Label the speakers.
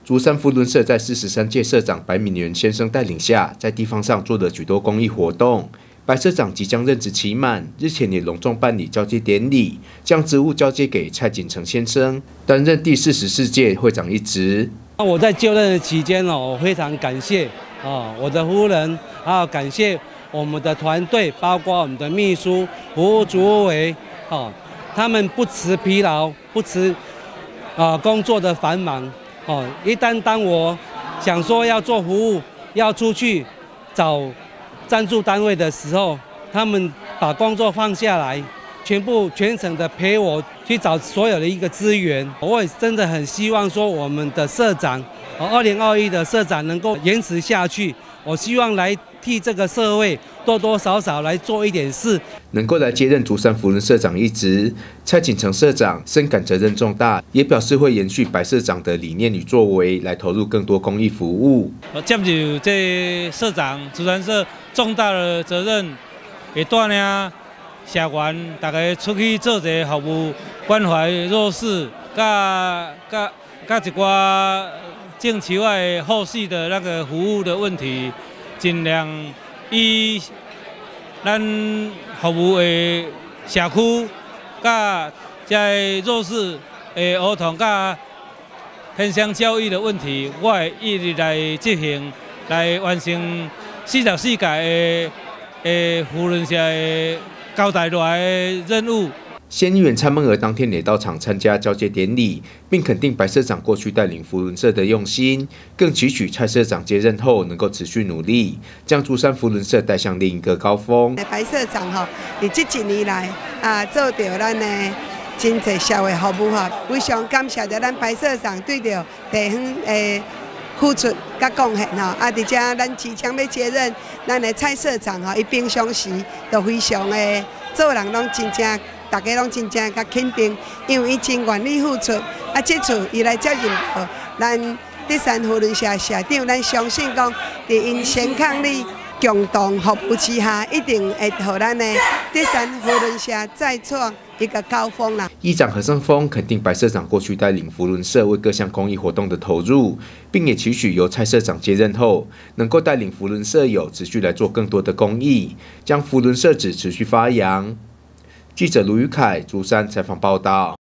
Speaker 1: 竹山扶轮社在43届社长白敏元先生带领下，在地方上做了许多公益活动。白社长即将任职期满，日前也隆重办理交接典礼，将职务交接给蔡锦成先生，担任第44届会长一职。
Speaker 2: 我在就任的期间我非常感谢我的夫人，还有感谢我们的团队，包括我们的秘书、服务主委他们不辞疲劳，不辞工作的繁忙一旦当我想说要做服务，要出去找赞助单位的时候，他们把工作放下来，全程的陪我去找所有的一个资源。我也真的很希望说我们的社长，2021的社长能够延迟下去。我希望来替这个社会多多少少来做一点事。
Speaker 1: 能够来接任竹山扶轮社长一职，蔡锦成社长深感责任重大，也表示会延续白社长的理念与作为，来投入更多公益服务。
Speaker 3: 我接受这社长竹山社重大的责任，会带领社员大家出去做一个服务，关怀弱势，甲一寡政企外后续的那个服务的问题，尽量以咱服务的社区，甲这弱势的儿童，甲偏乡教育的问题，我会一直来执行，来完成44届的扶轮社的交代落来的任务。
Speaker 1: 县议员蔡孟娥当天也到场参加交接典礼，并肯定白社长过去带领扶轮社的用心，更期许蔡社长接任后能够持续努力，将竹山扶轮社带向另一个高峰。
Speaker 4: 白社长在这几年来做到咱的真侪社会服务非常感谢着咱白社长对着地方的付出甲贡献而且咱即将要接任咱的蔡社长伊平常时都非常的做人拢真正。大家拢真正甲肯定，因为伊真愿意付出。这次伊来接任到咱德山扶轮社社长，咱相信讲，伫因先抗力共同服务之下，一定会让咱的德山扶轮社再创一个高峰啦。
Speaker 1: 议长何胜峰肯定白社长过去带领扶轮社为各项公益活动的投入，并也期许由蔡社长接任后，能够带领扶轮社友持续来做更多的公益，将扶轮社址持续发扬。记者卢宇凯竹山采访报道。